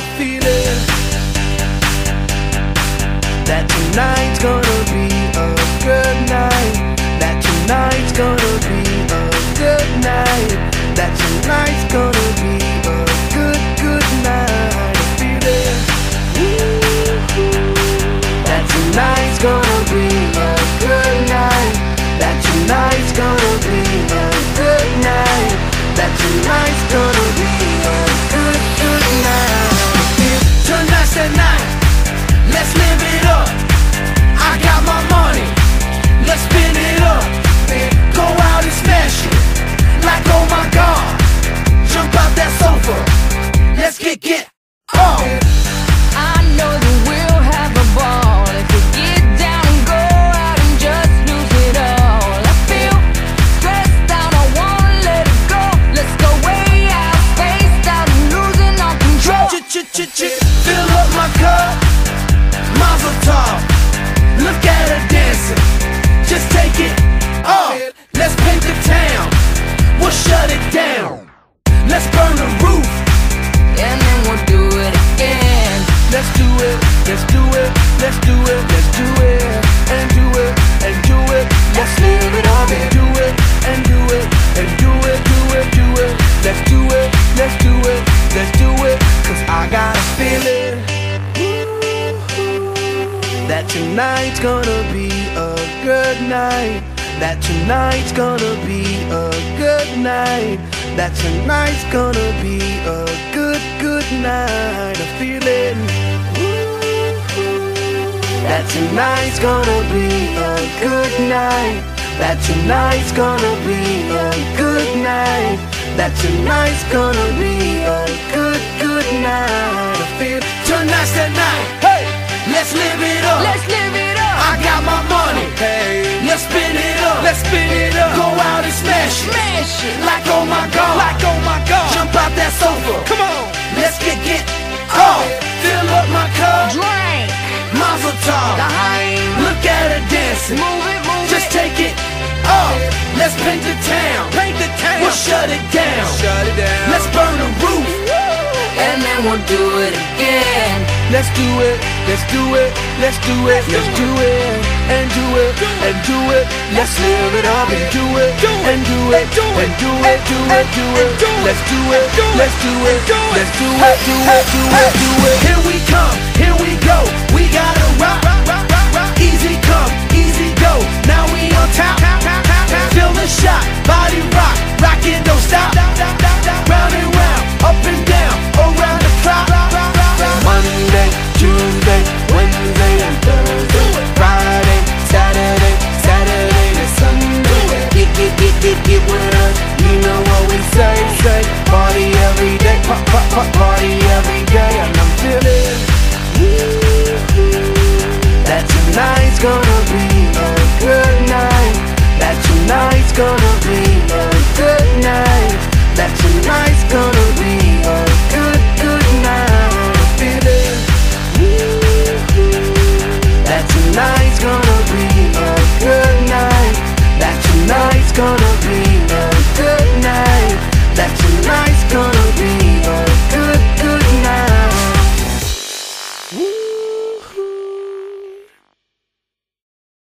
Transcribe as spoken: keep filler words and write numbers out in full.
feeling that tonight's gonna be a good night. That tonight's gonna be a good night. That tonight's gonna be a good, good night. A feeling that tonight's gonna be a good night. That tonight's gonna be a good night. That tonight's gonna be a good, good night. Tonight's the night, let's live it up. I got my money, let's spin it up. Go out and smash it, like oh my God. Jump out that sofa, let's get get up. I know that we'll have a ball if we get down and go out and just lose it all. I feel stressed out, I wanna let it go. Let's go way out, spaced out and losing all control. Ch-ch-ch-ch, fill up my cup, Mazel tov. Look at her dancing, just take it off. Let's paint the town, we'll shut it down. Let's burn the roof, And then we'll do it again. let's do it, let's do it, let's do it, let's do it, and do it, and do it. Let's live it up and do it, and do it, and do it, do it, do it. Let's do it, let's do it, let's do it. Cause I got a feeling that tonight's gonna be a good night. That tonight's gonna be a good night. That tonight's gonna be a good, good night. A feeling that tonight's gonna be a good night. That tonight's gonna be a good night. That tonight's gonna be a good, good night. I feel tonight's the night. Hey, let's live it up. Let's live it up. I got my money. Hey, let's spin it up. Let's spin it up. Go out and smash it. Smash it. Like oh my God. Like oh my God. Jump out that sofa. Come on. Let's get get off. Fill up my cup. Drink. Mazel tov. The high. Look at her dancing. Move it, move Just it. take it off. Let's paint the town. Paint the town. We'll shut it down. Shut it down. Let's burn the roof. And then we'll do it again. Let's do it, let's do it, let's do it, let's do it, and do it, and do it. Let's live it up and do it, and do it, and do it, do it, do it. Let's do it, let's do it, let's do it, do it, do it, do it.